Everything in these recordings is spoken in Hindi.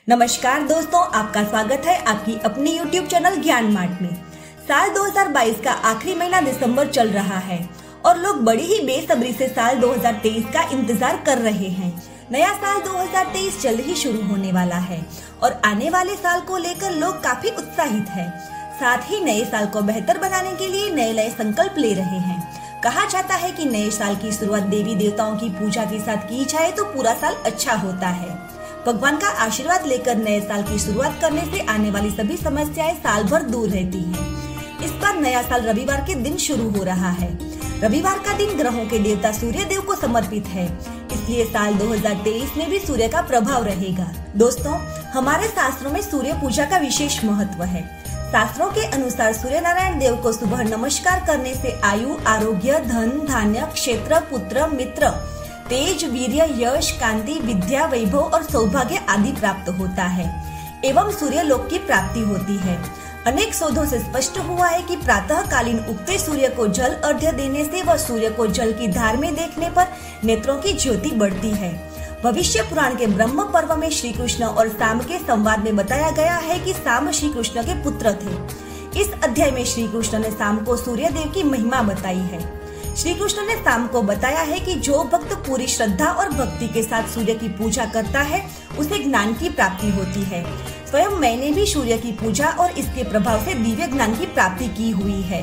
नमस्कार दोस्तों, आपका स्वागत है आपकी अपनी YouTube चैनल ज्ञान मार्ट में। साल 2022 का आखिरी महीना दिसंबर चल रहा है और लोग बड़ी ही बेसब्री से साल 2023 का इंतजार कर रहे हैं। नया साल 2023 जल्द ही शुरू होने वाला है और आने वाले साल को लेकर लोग काफी उत्साहित हैं। साथ ही नए साल को बेहतर बनाने के लिए नए संकल्प ले रहे हैं। कहा जाता है कि नए साल की शुरुआत देवी देवताओं की पूजा के साथ की जाए तो पूरा साल अच्छा होता है। भगवान का आशीर्वाद लेकर नए साल की शुरुआत करने से आने वाली सभी समस्याएं साल भर दूर रहती हैं। इस बार नया साल रविवार के दिन शुरू हो रहा है। रविवार का दिन ग्रहों के देवता सूर्य देव को समर्पित है, इसलिए साल 2023 में भी सूर्य का प्रभाव रहेगा। दोस्तों, हमारे शास्त्रों में सूर्य पूजा का विशेष महत्व है। शास्त्रों के अनुसार सूर्य नारायण देव को सुबह नमस्कार करने से आयु, आरोग्य, धन, धान्य, क्षेत्र, पुत्र, मित्र, तेज, वीर्य, यश, कांति, विद्या, वैभव और सौभाग्य आदि प्राप्त होता है एवं सूर्य लोक की प्राप्ति होती है। अनेक शोधों से स्पष्ट हुआ है कि प्रातः कालीन उगते सूर्य को जल अर्घ्य देने से व सूर्य को जल की धार में देखने पर नेत्रों की ज्योति बढ़ती है। भविष्य पुराण के ब्रह्म पर्व में श्री कृष्ण और शाम के संवाद में बताया गया है कि शाम श्री कृष्ण के पुत्र थे। इस अध्याय में श्री कृष्ण ने शाम को सूर्य देव की महिमा बताई है। श्री कृष्ण ने शाम को बताया है कि जो भक्त पूरी श्रद्धा और भक्ति के साथ सूर्य की पूजा करता है उसे ज्ञान की प्राप्ति होती है। स्वयं मैंने भी सूर्य की पूजा और इसके प्रभाव से दिव्य ज्ञान की प्राप्ति की हुई है।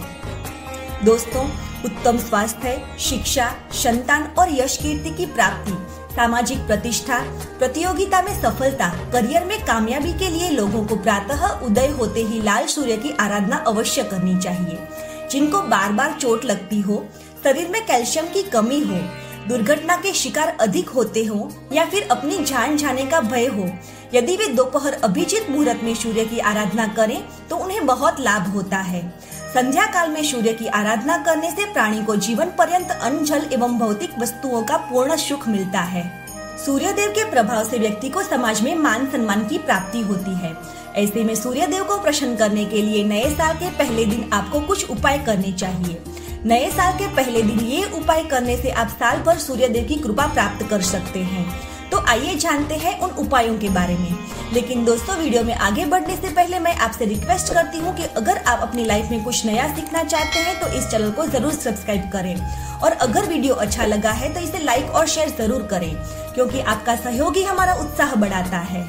दोस्तों, उत्तम स्वास्थ्य, शिक्षा, संतान और यश कीर्ति की प्राप्ति, सामाजिक प्रतिष्ठा, प्रतियोगिता में सफलता, करियर में कामयाबी के लिए लोगों को प्रातः उदय होते ही लाल सूर्य की आराधना अवश्य करनी चाहिए। जिनको बार बार चोट लगती हो, शरीर में कैल्शियम की कमी हो, दुर्घटना के शिकार अधिक होते हो या फिर अपनी जान जाने का भय हो, यदि वे दोपहर अभिजीत मुहूर्त में सूर्य की आराधना करें तो उन्हें बहुत लाभ होता है। संध्या काल में सूर्य की आराधना करने से प्राणी को जीवन पर्यंत अन्न, जल एवं भौतिक वस्तुओं का पूर्ण सुख मिलता है। सूर्य देव के प्रभाव से व्यक्ति को समाज में मान सम्मान की प्राप्ति होती है। ऐसे में सूर्य देव को प्रसन्न करने के लिए नए साल के पहले दिन आपको कुछ उपाय करने चाहिए। नए साल के पहले दिन ये उपाय करने से आप साल भर सूर्य देव की कृपा प्राप्त कर सकते हैं। तो आइए जानते हैं उन उपायों के बारे में। लेकिन दोस्तों, वीडियो में आगे बढ़ने से पहले मैं आपसे रिक्वेस्ट करती हूँ कि अगर आप अपनी लाइफ में कुछ नया सीखना चाहते हैं तो इस चैनल को जरूर सब्सक्राइब करें और अगर वीडियो अच्छा लगा है तो इसे लाइक और शेयर जरूर करें, क्योंकि आपका सहयोग ही हमारा उत्साह बढ़ाता है।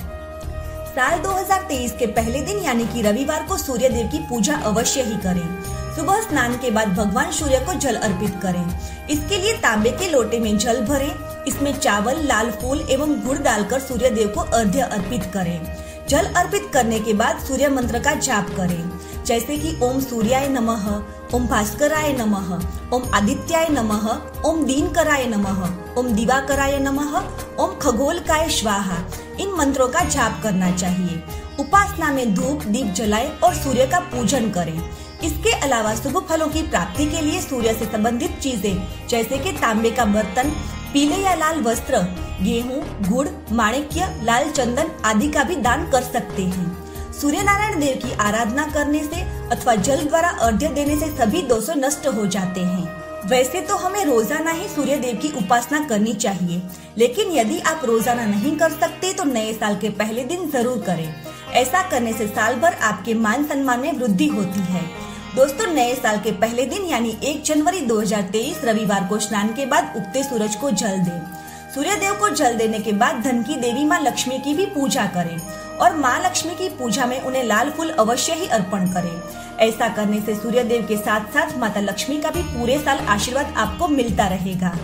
साल 2023 के पहले दिन यानी कि रविवार को सूर्य देव की पूजा अवश्य ही करें। सुबह स्नान के बाद भगवान सूर्य को जल अर्पित करें। इसके लिए तांबे के लोटे में जल भरें, इसमें चावल, लाल फूल एवं गुड़ डालकर सूर्य देव को अर्घ्य अर्पित करें। जल अर्पित करने के बाद सूर्य मंत्र का जाप करें, जैसे कि ओम सूर्याय नमः, ओम भास्कराय नमः, ओम आदित्याय नमः, ओम दीनकराय नमः, ओम दिवाकराय नमः, ओम खगोलकाय स्वाहा। इन मंत्रों का जाप करना चाहिए। उपासना में धूप दीप जलाएं और सूर्य का पूजन करें। इसके अलावा शुभ फलों की प्राप्ति के लिए सूर्य से संबंधित चीजें जैसे कि तांबे का बर्तन, पीले या लाल वस्त्र, गेहूं, गुड़, माणिक्य, लाल चंदन आदि का भी दान कर सकते हैं। सूर्य नारायण देव की आराधना करने से अथवा जल द्वारा अर्घ्य देने से सभी दोष नष्ट हो जाते हैं। वैसे तो हमें रोजाना ही सूर्य देव की उपासना करनी चाहिए, लेकिन यदि आप रोजाना नहीं कर सकते तो नए साल के पहले दिन जरूर करें। ऐसा करने से साल भर आपके मान सम्मान में वृद्धि होती है। दोस्तों, नए साल के पहले दिन यानी 1 जनवरी 2023 रविवार को स्नान के बाद उगते सूरज को जल दें। सूर्य देव को जल देने के बाद धन की देवी माँ लक्ष्मी की भी पूजा करें और माँ लक्ष्मी की पूजा में उन्हें लाल फूल अवश्य ही अर्पण करें। ऐसा करने से सूर्य देव के साथ साथ माता लक्ष्मी का भी पूरे साल आशीर्वाद आपको मिलता रहेगा।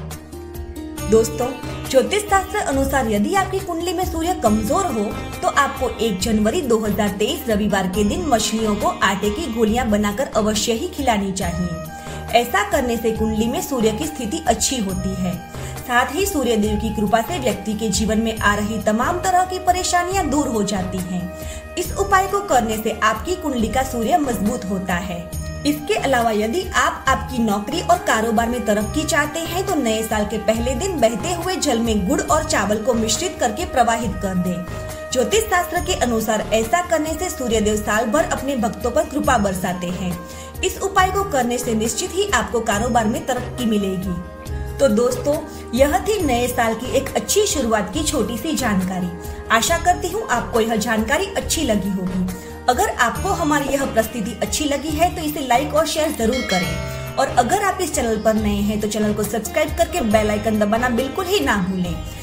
दोस्तों, ज्योतिष शास्त्र अनुसार यदि आपकी कुंडली में सूर्य कमजोर हो तो आपको 1 जनवरी 2023 रविवार के दिन मछलियों को आटे की गोलियां बनाकर अवश्य ही खिलानी चाहिए। ऐसा करने से कुंडली में सूर्य की स्थिति अच्छी होती है। साथ ही सूर्य देव की कृपा से व्यक्ति के जीवन में आ रही तमाम तरह की परेशानियां दूर हो जाती हैं। इस उपाय को करने से आपकी कुंडली का सूर्य मजबूत होता है। इसके अलावा यदि आप आपकी नौकरी और कारोबार में तरक्की चाहते हैं तो नए साल के पहले दिन बहते हुए जल में गुड़ और चावल को मिश्रित करके प्रवाहित कर दें। ज्योतिष शास्त्र के अनुसार ऐसा करने से सूर्य देव साल भर अपने भक्तों पर कृपा बरसाते हैं। इस उपाय को करने से निश्चित ही आपको कारोबार में तरक्की मिलेगी। तो दोस्तों, यह थी नए साल की एक अच्छी शुरुआत की छोटी सी जानकारी। आशा करती हूँ आपको यह जानकारी अच्छी लगी होगी। अगर आपको हमारी यह प्रस्तुति अच्छी लगी है तो इसे लाइक और शेयर जरूर करें। और अगर आप इस चैनल पर नए हैं तो चैनल को सब्सक्राइब करके बेल आइकन दबाना बिल्कुल ही ना भूलें।